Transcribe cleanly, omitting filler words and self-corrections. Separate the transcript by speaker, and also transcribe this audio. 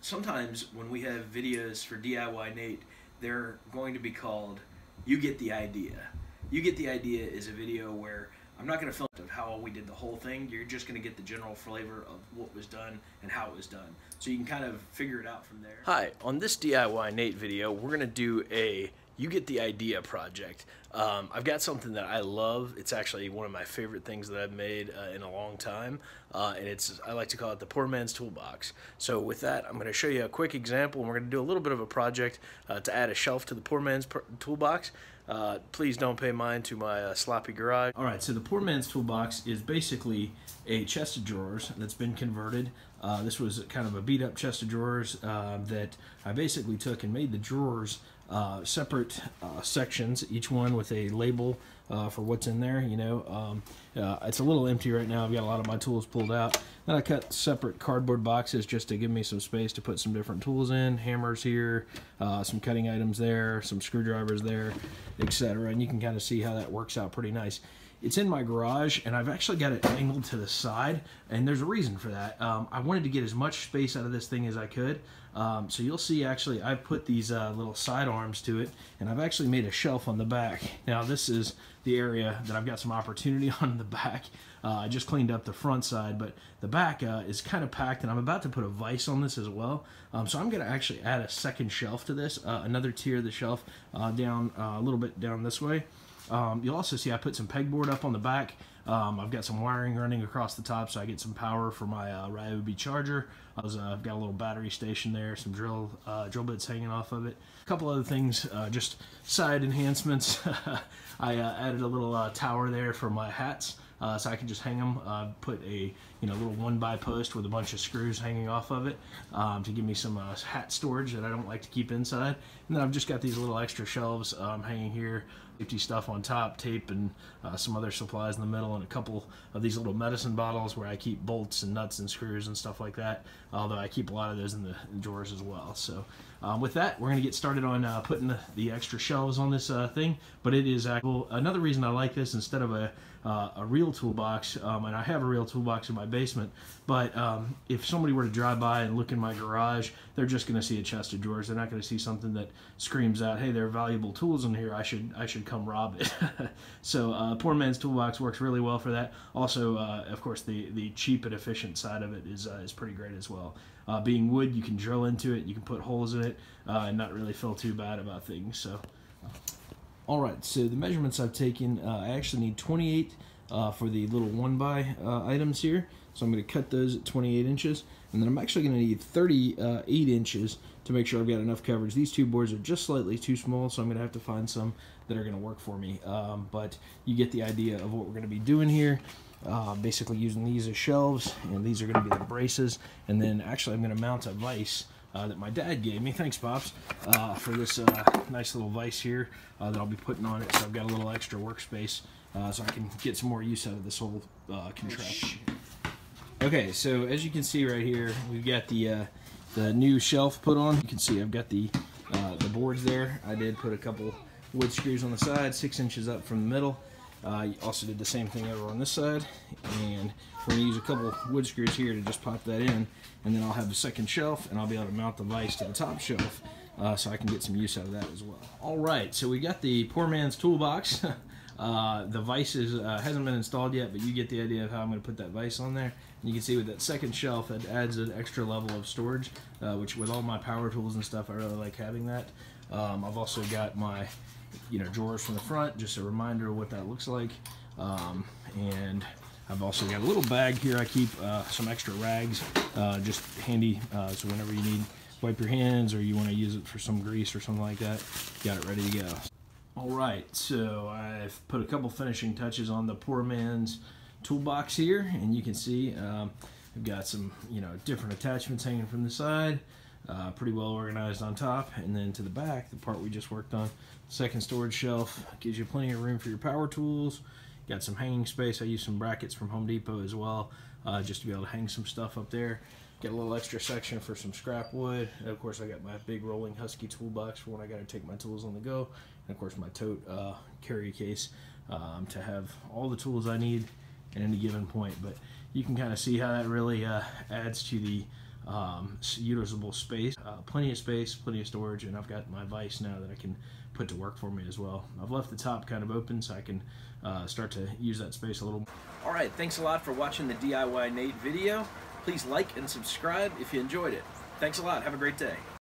Speaker 1: sometimes when we have videos for DIYNate, they're going to be called You Get the Idea. You Get the Idea is a video where I'm not going to film of how we did the whole thing. You're just going to get the general flavor of what was done and how it was done. So you can kind of figure it out from there. Hi, on this DIYNate video, we're going to do a You Get the Idea project. I've got something that I love. It's actually one of my favorite things that I've made in a long time, and I like to call it the poor man's toolbox. So with that, I'm going to show you a quick example, and we're going to do a little bit of a project to add a shelf to the poor man's toolbox. Please don't pay mind to my sloppy garage. Alright, so the poor man's toolbox is basically a chest of drawers that's been converted. This was kind of a beat up chest of drawers that I basically took and made the drawers separate sections, each one with a label for what's in there. You know, it's a little empty right now. I've got a lot of my tools pulled out. Then I cut separate cardboard boxes just to give me some space to put some different tools in. Hammers here, some cutting items there, some screwdrivers there, etc. And you can kind of see how that works out pretty nice. It's in my garage, and I've actually got it angled to the side, and there's a reason for that. I wanted to get as much space out of this thing as I could. So you'll see, actually, I've put these little side arms to it, and I've actually made a shelf on the back. Now, this is the area that I've got some opportunity on in the back. I just cleaned up the front side, but the back is kind of packed, and I'm about to put a vise on this as well. So I'm going to actually add a second shelf to this, another tier of the shelf down a little bit down this way. You'll also see I put some pegboard up on the back. I've got some wiring running across the top so I get some power for my Ryobi charger. I've got a little battery station there, some drill bits hanging off of it. A couple other things, just side enhancements. I added a little tower there for my hats. So I can just hang them, put a little 1x post with a bunch of screws hanging off of it to give me some hat storage that I don't like to keep inside. And then I've just got these little extra shelves hanging here, safety stuff on top, tape, and some other supplies in the middle, and a couple of these little medicine bottles where I keep bolts and nuts and screws and stuff like that, although I keep a lot of those in the drawers as well. So with that, we're going to get started on putting the extra shelves on this thing. But it is actual. Another reason I like this instead of a real toolbox, and I have a real toolbox in my basement, but if somebody were to drive by and look in my garage, they're just going to see a chest of drawers. They're not going to see something that screams out, hey, there are valuable tools in here, I should come rob it. So poor man's toolbox works really well for that. Also, of course, the cheap and efficient side of it is pretty great as well. Being wood, you can drill into it, you can put holes in it, and not really feel too bad about things. So alright, so the measurements I've taken, I actually need 28 for the little 1x items here. So I'm going to cut those at 28 inches. And then I'm actually going to need 38 inches to make sure I've got enough coverage. These two boards are just slightly too small, so I'm going to have to find some that are going to work for me. But you get the idea of what we're going to be doing here. Basically using these as shelves, and these are going to be the braces. And then actually I'm going to mount a vise that my dad gave me, thanks Pops, for this nice little vise here that I'll be putting on it, so I've got a little extra workspace so I can get some more use out of this whole contraption. Okay, so as you can see right here, we've got the new shelf put on. You can see I've got the boards there. I did put a couple wood screws on the side, 6 inches up from the middle. Also did the same thing over on this side, and we're going to use a couple wood screws here to just pop that in, and then I'll have a second shelf, and I'll be able to mount the vise to the top shelf so I can get some use out of that as well. Alright, so we got the poor man's toolbox. The vise hasn't been installed yet, but you get the idea of how I'm going to put that vise on there. And you can see with that second shelf, it adds an extra level of storage, which with all my power tools and stuff, I really like having that. I've also got my drawers from the front, just a reminder of what that looks like. And I've also got a little bag here. I keep some extra rags, just handy, so whenever you need to wipe your hands or you want to use it for some grease or something like that, you got it ready to go. Alright, so I've put a couple finishing touches on the poor man's toolbox here, and you can see I've got some different attachments hanging from the side, pretty well organized on top, and then to the back, the part we just worked on, second storage shelf, gives you plenty of room for your power tools. Got some hanging space. I use some brackets from Home Depot as well, just to be able to hang some stuff up there. Get a little extra section for some scrap wood, and of course I got my big rolling Husky toolbox for when I got to take my tools on the go, and of course my tote carry case to have all the tools I need at any given point. But you can kind of see how that really adds to the
Speaker 2: usable space, plenty of space, plenty of storage, and I've got my vise now that I can put to work for me as well. I've left the top kind of open so I can start to use that space a little more.
Speaker 1: Alright, thanks a lot for watching the DIYNate video. Please like and subscribe if you enjoyed it. Thanks a lot. Have a great day.